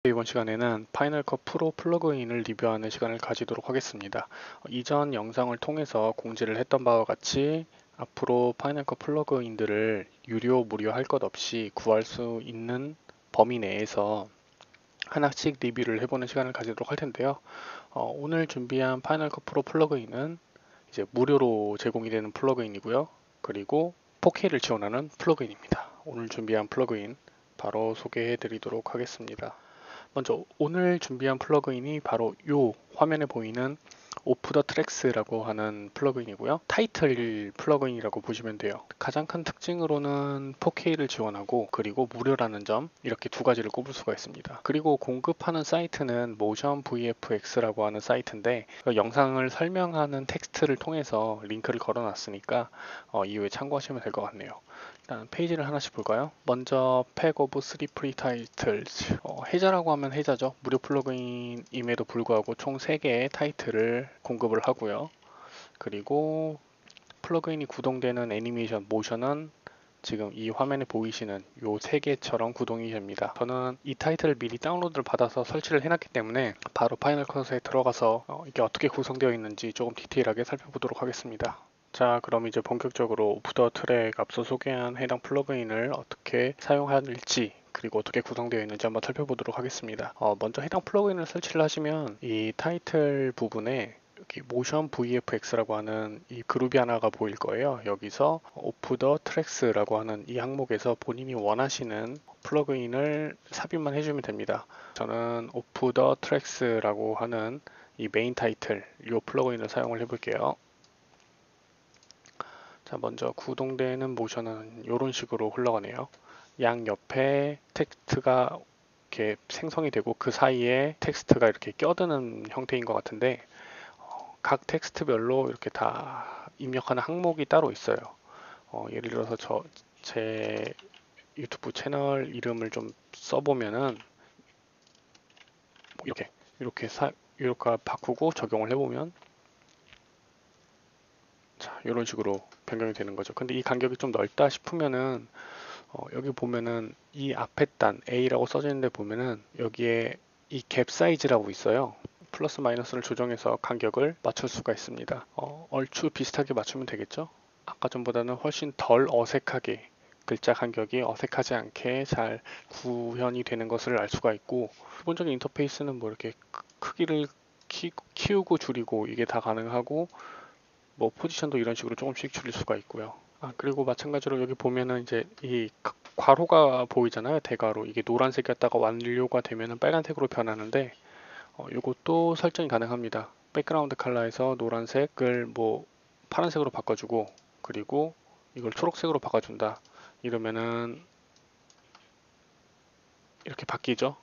이번 시간에는 파이널 컷 프로 플러그인을 리뷰하는 시간을 가지도록 하겠습니다. 이전 영상을 통해서 공지를 했던 바와 같이 앞으로 파이널 컷 플러그인들을 유료, 무료 할 것 없이 구할 수 있는 범위 내에서 하나씩 리뷰를 해보는 시간을 가지도록 할 텐데요. 오늘 준비한 파이널 컷 프로 플러그인은 이제 무료로 제공이 되는 플러그인이고요. 그리고 4K를 지원하는 플러그인입니다. 오늘 준비한 플러그인 바로 소개해 드리도록 하겠습니다. 먼저 오늘 준비한 플러그인이 바로 이 화면에 보이는 오프 더 트랙스라고 하는 플러그인이고요. 타이틀 플러그인이라고 보시면 돼요. 가장 큰 특징으로는 4K를 지원하고 그리고 무료라는 점, 이렇게 두 가지를 꼽을 수가 있습니다. 그리고 공급하는 사이트는 모션 VFX라고 하는 사이트인데 영상을 설명하는 텍스트를 통해서 링크를 걸어놨으니까 이후에 참고하시면 될 것 같네요. 일단 페이지를 하나씩 볼까요? 먼저 팩 오브 3 프리 타이틀즈, 해자라고 하면 해자죠. 무료 플러그인임에도 불구하고 총 3개의 타이틀을 공급을 하고요. 그리고 플러그인이 구동되는 애니메이션 모션은 지금 이 화면에 보이시는 이 3개처럼 구동이 됩니다. 저는 이 타이틀을 미리 다운로드를 받아서 설치를 해놨기 때문에 바로 파이널 컷에 들어가서 이게 어떻게 구성되어 있는지 조금 디테일하게 살펴보도록 하겠습니다. 자, 그럼 이제 본격적으로 오프 더 트랙 앞서 소개한 해당 플러그인을 어떻게 사용할지 그리고 어떻게 구성되어 있는지 한번 살펴보도록 하겠습니다. 먼저 해당 플러그인을 설치를 하시면 이 타이틀 부분에 여기 모션 VFX라고 하는 이 그룹이 하나가 보일 거예요. 여기서 오프 더 트랙스라고 하는 이 항목에서 본인이 원하시는 플러그인을 삽입만 해주면 됩니다. 저는 오프 더 트랙스라고 하는 이 메인 타이틀 이 플러그인을 사용을 해볼게요. 자, 먼저 구동되는 모션은 이런 식으로 흘러가네요. 양 옆에 텍스트가 이렇게 생성이 되고 그 사이에 텍스트가 이렇게 껴드는 형태인 것 같은데 각 텍스트별로 이렇게 다 입력하는 항목이 따로 있어요. 예를 들어서 제 유튜브 채널 이름을 좀 써보면은 이렇게 바꾸고 적용을 해보면 자, 이런 식으로 변경이 되는 거죠. 근데 이 간격이 좀 넓다 싶으면은 여기 보면은 이 앞에 단 A라고 써져 있는데 보면은 여기에 이 갭 사이즈라고 있어요. 플러스 마이너스를 조정해서 간격을 맞출 수가 있습니다. 얼추 비슷하게 맞추면 되겠죠? 아까 전보다는 훨씬 덜 어색하게 글자 간격이 어색하지 않게 잘 구현이 되는 것을 알 수가 있고 기본적인 인터페이스는 뭐 이렇게 크기를 키우고 줄이고 이게 다 가능하고 뭐 포지션도 이런 식으로 조금씩 줄일 수가 있고요. 그리고 마찬가지로 여기 보면은 이제 이 괄호가 보이잖아요. 대괄호. 이게 노란색이었다가 완료가 되면은 빨간색으로 변하는데 이것도 설정이 가능합니다. 백그라운드 컬러에서 노란색을 뭐 파란색으로 바꿔주고 그리고 이걸 초록색으로 바꿔준다. 이러면은 이렇게 바뀌죠.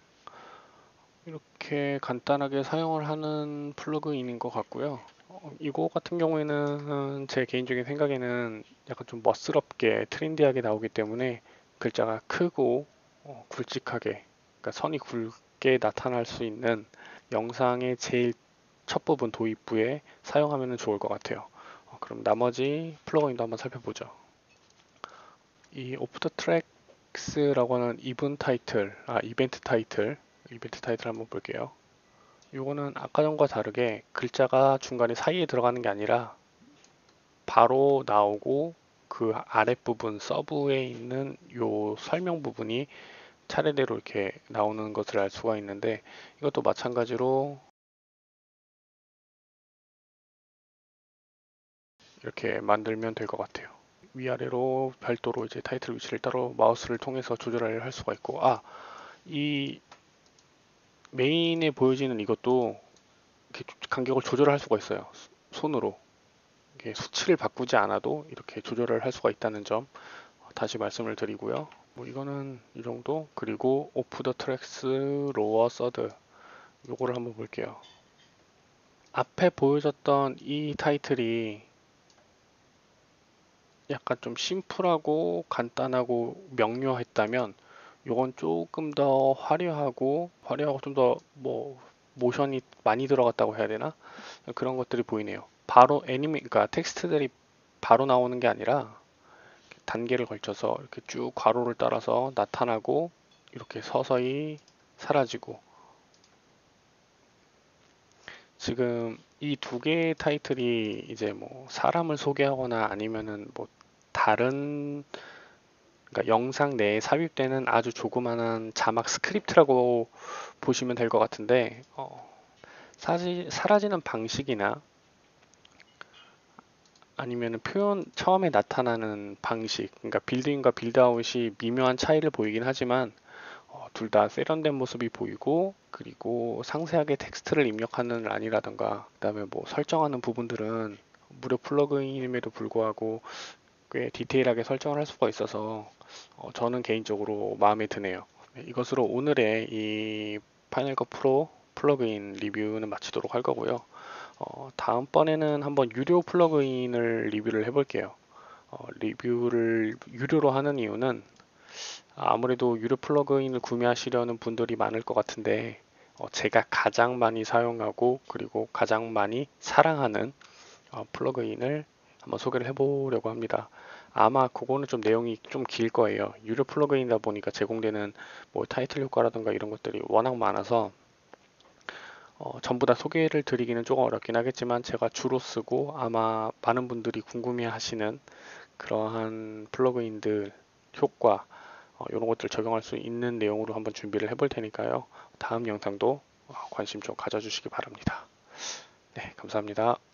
이렇게 간단하게 사용을 하는 플러그인인 것 같고요. 이거 같은 경우에는 제 개인적인 생각에는 약간 좀 멋스럽게 트렌디하게 나오기 때문에 글자가 크고 굵직하게, 그러니까 선이 굵게 나타날 수 있는 영상의 제일 첫 부분 도입부에 사용하면 좋을 것 같아요. 그럼 나머지 플러그인도 한번 살펴보죠. 이 오프 더 트랙스라고 하는 이벤트 타이틀 한번 볼게요. 이거는 아까 전과 다르게 글자가 중간에 사이에 들어가는 게 아니라 바로 나오고 그 아랫부분 서브에 있는 요 설명 부분이 차례대로 이렇게 나오는 것을 알 수가 있는데 이것도 마찬가지로 이렇게 만들면 될 것 같아요. 위아래로 별도로 이제 타이틀 위치를 따로 마우스를 통해서 조절을 할 수가 있고 이 메인에 보여지는 이것도 이렇게 간격을 조절할 수가 있어요. 손으로. 이게 수치를 바꾸지 않아도 이렇게 조절을 할 수가 있다는 점 다시 말씀을 드리고요. 뭐 이거는 이 정도. 그리고 오프 더 트랙스 로어 서드 요거를 한번 볼게요. 앞에 보여줬던 이 타이틀이 약간 좀 심플하고 간단하고 명료했다면 요건 조금 더 화려하고 좀 더 뭐 모션이 많이 들어갔다고 해야 되나? 그런 것들이 보이네요. 바로 그러니까 텍스트들이 바로 나오는 게 아니라 단계를 걸쳐서 이렇게 쭉 괄호를 따라서 나타나고 이렇게 서서히 사라지고, 지금 이 두 개의 타이틀이 이제 뭐 사람을 소개하거나 아니면은 뭐 다른, 그러니까 영상 내에 삽입되는 아주 조그만한 자막 스크립트라고 보시면 될 것 같은데, 사라지는 방식이나 아니면 표현 처음에 나타나는 방식, 그러니까 빌드인과 빌드아웃이 미묘한 차이를 보이긴 하지만 둘 다 세련된 모습이 보이고, 그리고 상세하게 텍스트를 입력하는 란이라던가 그다음에 뭐 설정하는 부분들은 무료 플러그인임에도 불구하고 꽤 디테일하게 설정을 할 수가 있어서 저는 개인적으로 마음에 드네요. 네, 이것으로 오늘의 이 파이널 컷 프로 플러그인 리뷰는 마치도록 할 거고요. 다음번에는 한번 유료 플러그인을 리뷰를 해볼게요. 리뷰를 유료로 하는 이유는 아무래도 유료 플러그인을 구매하시려는 분들이 많을 것 같은데, 제가 가장 많이 사용하고 그리고 가장 많이 사랑하는 플러그인을 한번 소개를 해보려고 합니다. 아마 그거는 좀 내용이 좀 길 거예요. 유료 플러그인이다 보니까 제공되는 뭐 타이틀 효과라든가 이런 것들이 워낙 많아서 전부 다 소개를 드리기는 조금 어렵긴 하겠지만, 제가 주로 쓰고 아마 많은 분들이 궁금해 하시는 그러한 플러그인들 효과, 이런 것들 적용할 수 있는 내용으로 한번 준비를 해볼 테니까요. 다음 영상도 관심 좀 가져주시기 바랍니다. 네, 감사합니다.